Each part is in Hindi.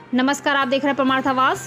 नमस्कार, आप देख रहे हैं परमार्थ आवाज।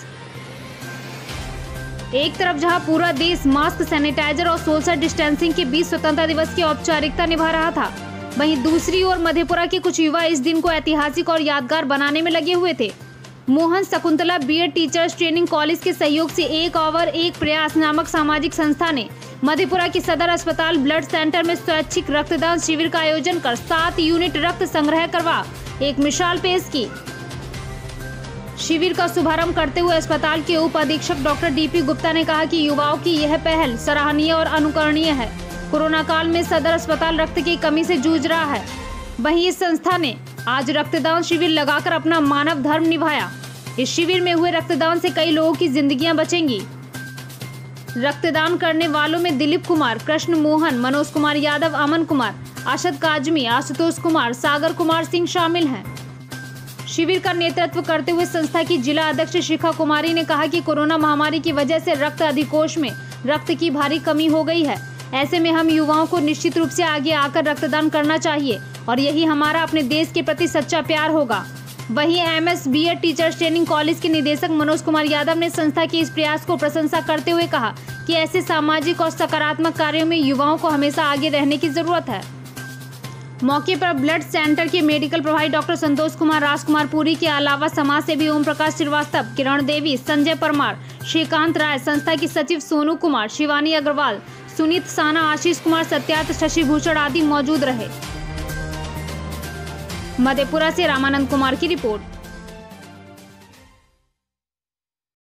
एक तरफ जहां पूरा देश मास्क, सैनिटाइजर और सोशल डिस्टेंसिंग के बीच स्वतंत्रता दिवस की औपचारिकता निभा रहा था, वहीं दूसरी ओर मधेपुरा के कुछ युवा इस दिन को ऐतिहासिक और यादगार बनाने में लगे हुए थे। Mohan Shakuntala B Ed teachers training college के सहयोग से एक ओवर एक प्रयास नामक सामाजिक संस्था ने मधेपुरा के सदर अस्पताल ब्लड सेंटर में स्वैच्छिक रक्तदान शिविर का आयोजन कर 7 यूनिट रक्त संग्रह करवा एक मिसाल पेश की। शिविर का शुभारंभ करते हुए अस्पताल के उप अधीक्षक डॉक्टर डीपी गुप्ता ने कहा कि युवाओं की यह पहल सराहनीय और अनुकरणीय है। कोरोना काल में सदर अस्पताल रक्त की कमी से जूझ रहा है, वहीं इस संस्था ने आज रक्तदान शिविर लगाकर अपना मानव धर्म निभाया। इस शिविर में हुए रक्तदान से कई लोगों की जिंदगियां बचेंगी। रक्तदान करने वालों में दिलीप कुमार, कृष्ण मोहन, मनोज कुमार यादव, अमन कुमार, अशद काजमी, आशुतोष कुमार, सागर कुमार सिंह शामिल हैं। शिविर का नेतृत्व करते हुए संस्था की जिला अध्यक्ष शिखा कुमारी ने कहा कि कोरोना महामारी की वजह से रक्त अधिकोष में रक्त की भारी कमी हो गई है। ऐसे में हम युवाओं को निश्चित रूप से आगे आकर रक्तदान करना चाहिए और यही हमारा अपने देश के प्रति सच्चा प्यार होगा। वहीं MS B Ed teachers training college के निदेशक मनोज कुमार यादव ने संस्था के इस प्रयास को प्रशंसा करते हुए कहा कि ऐसे सामाजिक और सकारात्मक कार्यों में युवाओं को हमेशा आगे रहने की जरूरत है। मौके पर ब्लड सेंटर के मेडिकल प्रभारी डॉक्टर संतोष कुमार, राजकुमार पुरी के अलावा समाज सेवी ओम प्रकाश श्रीवास्तव, किरण देवी, संजय परमार, श्रीकांत राय, संस्था की सचिव सोनू कुमार, शिवानी अग्रवाल, सुनीत साना, आशीष कुमार, सत्यार्थ, शशि भूषण आदि मौजूद रहे। मधेपुरा से रामानंद कुमार की रिपोर्ट।